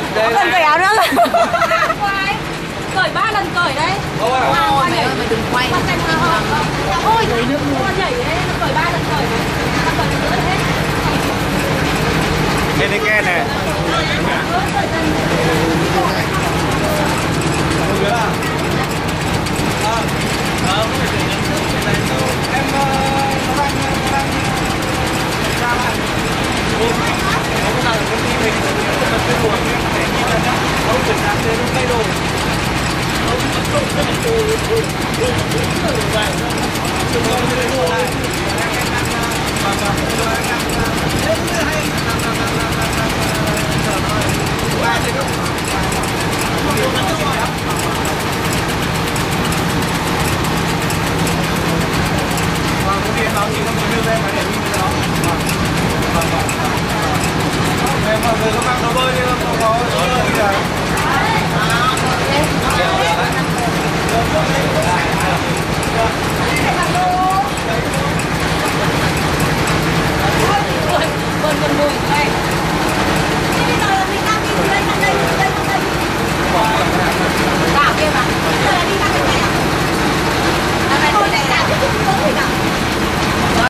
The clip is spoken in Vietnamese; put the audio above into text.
Đây Cần cởi áo nữa rồi. Cởi 3 lần cởi đấy. Ôi mày ơi, mày đừng quay. Ôi, con nhảy đấy, nó cởi 3 lần cởi đấy. Nó cởi lần nữa hết. Bên đây ke này.